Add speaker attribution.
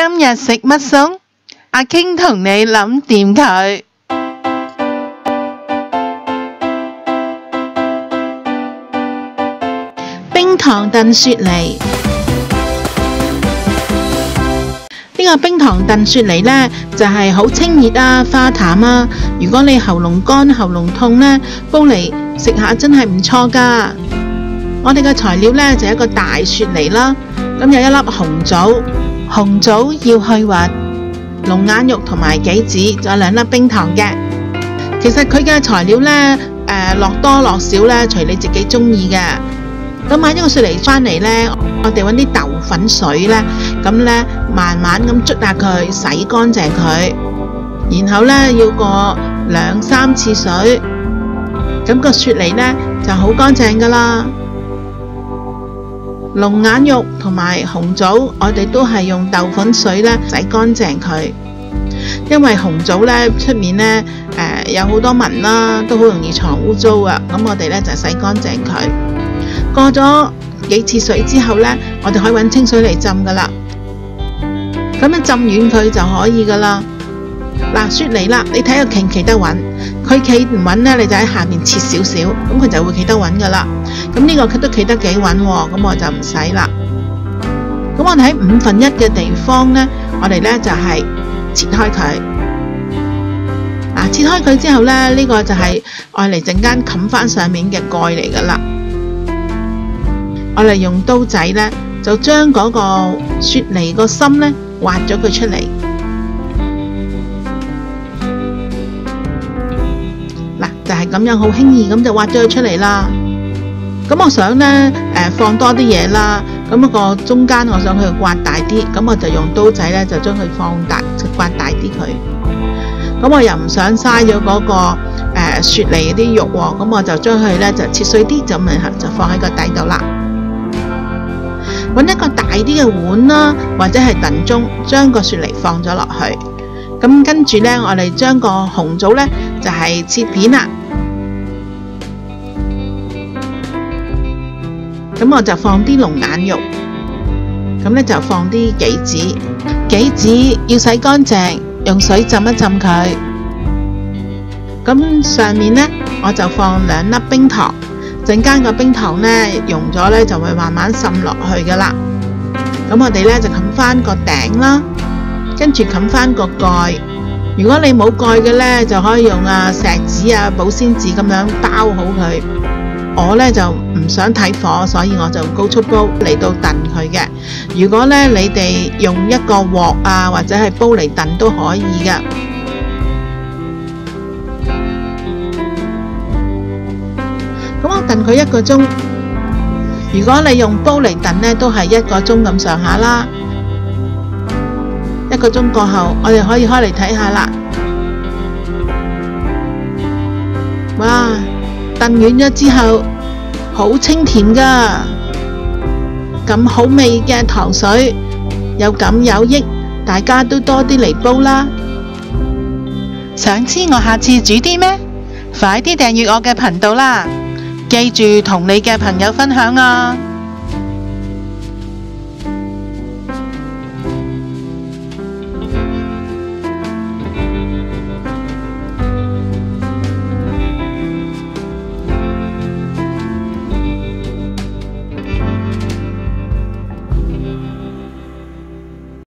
Speaker 1: 今日食乜餸？阿傾同你諗掂佢。冰糖燉雪梨，呢個冰糖燉雪梨呢，就係好清熱啊、化痰啊。如果你喉嚨乾、喉嚨痛呢，煲嚟食下真係唔錯㗎。我哋嘅材料呢，就一個大雪梨啦，咁有一粒紅棗，紅棗要去核，龍眼肉同埋杞子，仲有2粒冰糖嘅。其實佢嘅材料呢，落多落少呢，隨你自己中意嘅。咁買咗個雪梨返嚟呢，我哋揾啲豆粉水呢，咁呢慢慢咁捽下佢，洗乾淨佢，然後呢要過2-3次水，咁個雪梨呢就好乾淨噶啦。龍眼肉同埋紅棗，我哋都係用豆粉水呢洗乾淨佢，因為紅棗呢出面呢有好多紋啦，都好容易藏污糟啊。咁我哋呢就洗乾淨佢。過咗幾次水之後呢，我哋可以揾清水嚟浸噶啦。咁樣浸軟佢就可以噶啦。嗱，雪梨啦，你睇佢企唔企得穩？佢企唔穩呢，你就喺下面切少少，咁佢就會企得穩噶啦。咁呢個佢都企得幾穩喎，咁我就唔使啦。咁我哋喺1/5嘅地方呢，我哋呢就係切開佢。切開佢之後呢，呢個就係愛嚟陣間冚翻上面嘅蓋嚟噶啦。我哋用刀仔呢，就將嗰個雪梨個心呢挖咗佢出嚟。嗱，就係咁樣好輕易咁就挖咗佢出嚟啦。咁我想呢，放多啲嘢啦。咁個中間我想佢刮大啲，咁我就用刀仔呢，就將佢放大，刮大啲佢。咁我又唔想嘥咗嗰個雪梨啲肉喎，咁我就將佢呢，就切碎啲，就放喺個底度啦。揾一個大啲嘅碗啦，或者係燉盅，將個雪梨放咗落去。咁跟住呢，我哋將個紅棗呢，就係切片啦。咁我就放啲龍眼肉，咁呢就放啲杞子，杞子要洗乾淨，用水浸一浸佢。咁上面呢，我就放2粒冰糖。陣間個冰糖呢溶咗呢，就會慢慢滲落去噶啦。咁我哋呢就冚翻個頂啦，跟住冚翻個蓋。如果你冇蓋嘅呢，就可以用錫紙啊、保鮮紙咁樣包好佢。我呢就唔想睇火，所以我就高速煲嚟到燉佢嘅。如果呢你哋用一個鑊啊或者係煲嚟燉都可以㗎。咁我燉佢1個鐘，如果你用煲嚟燉呢，都係1個鐘咁上下啦。1個鐘過後，我哋可以開嚟睇下啦。哇！燉軟咗之後，好清甜噶，咁好味嘅糖水，有感有益，大家都多啲嚟煲啦。想知我下次煮啲咩？快啲訂閱我嘅頻道啦！記住同你嘅朋友分享啊！